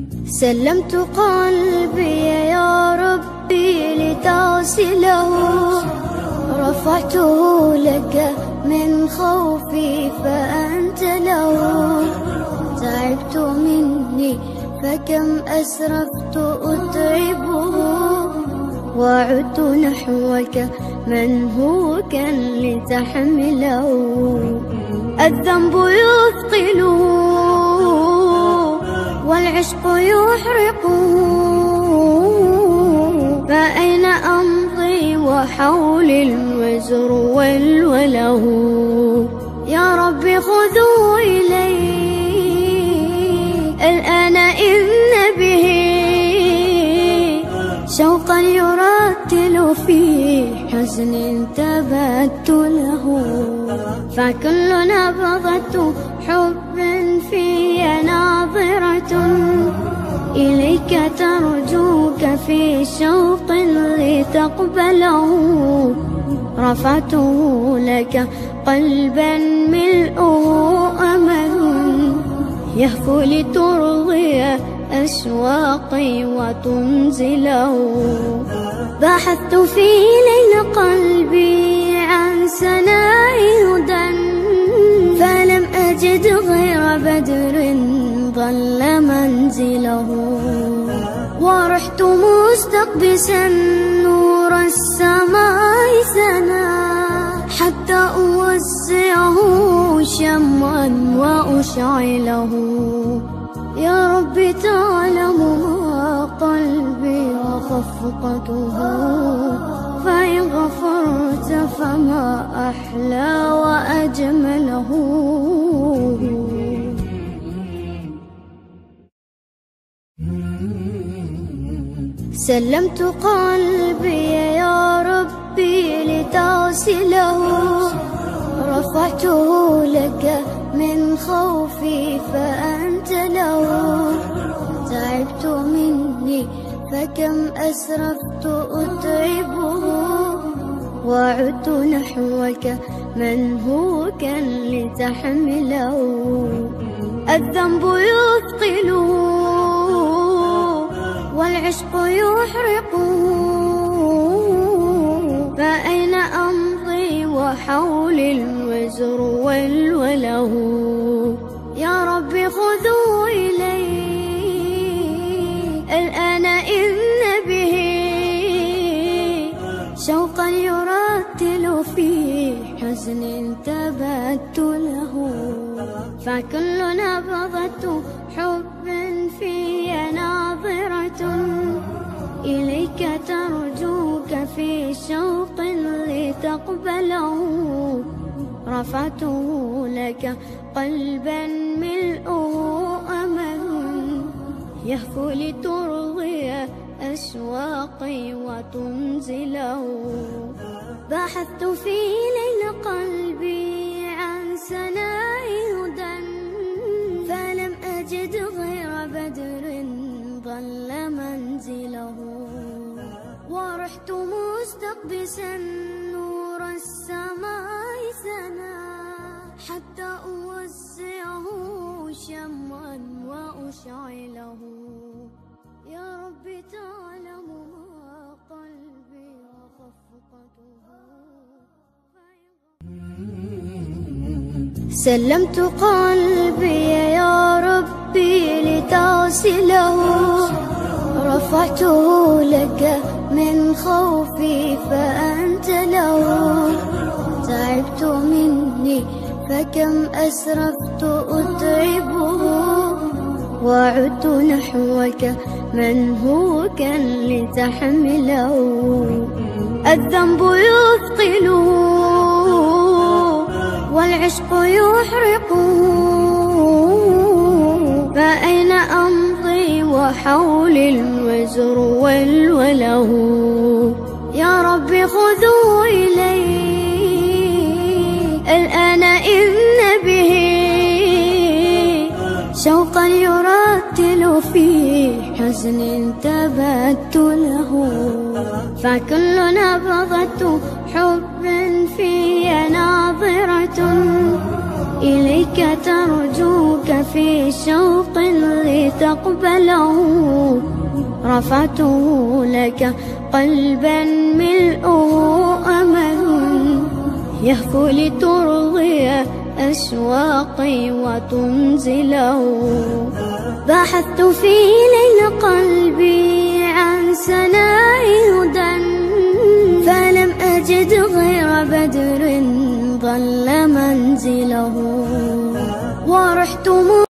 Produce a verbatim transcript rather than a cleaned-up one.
سلمت قلبي يا ربي لتصله، رفعته لك من خوفي فأنت له. تعبت مني فكم أسرفت أتعبه، وعدت نحوك من هو كان لتحمله. الذنب يثقله والعشق يحرقه، فأين أمضي وحولي الوزر والوله. يا ربي خذوا إلي الآن إذن به، شوقا يرتل في حزن تبت له. فكل نبضة حب في ناظرة إليك ترجوك في شوق لتقبله. رفعته لك قلبا ملؤه أمل، يهفو لترضي أشواقي وتنزله. بحثت في ليل قلبي عن سناء هدى، فلم أجد غير بدر ظل منزله. ورحت مستقبسا نور السماء سنا، حتى أوسعه شمعا وأشعله. يا رب تعلم ما قلبي وخفقته، فإن غفرت فما أحلى وأجمله. سلمت قلبي يا ربي لتصله، رفعته لك من خوفي فأنت له. تعبت مني فكم أسرفت أتعبه، وعدت نحوك من هو كان لتحمله. الذنب يثقله والعشق يحرقه، فأين أمضي وحولي الوزر والوله. يا ربي خذوا إلي الآن إذن به، شوقا يرتل في حزن تبت له. فكل نبضة حب في ناظرة إليك ترجوك في شوق لتقبله. رفعته لك قلبا ملؤه أمل، يهفو لترضي أشواقي وتنزله. بحثت في ليل قلبي عن سناء هدى، فلم أجد غير بدر ظل منزله. ورحت مستقبسا نور السماء سنا، حتى أوسعه شمعا وأشعله. يا رب تعلم ما قلبي وخفقته. سلمت قلبي يا ربي لتصله، رفعته لك من خوفي فأنت له. تعبت مني فكم أسرفت أتعبه، وعدت نحوك من هو كان لتحمله. الذنب يثقله والعشق يحرقه، فأين أمضي وحولي الوزر والوله. يا ربي خذوا إلي الآن إذن به، شوقا يرتل في حزن تبت له. فكل نبضة حب في ناظرة إليك ترجوك في شوق لتقبله، رفعته لك قلبا ملؤه أمل، يهفو لترضي أشواقي وتنزله. بحثت في ليل قلبي عن سناء هدى، فلم أجد غير بدر ظل منزله، ورحت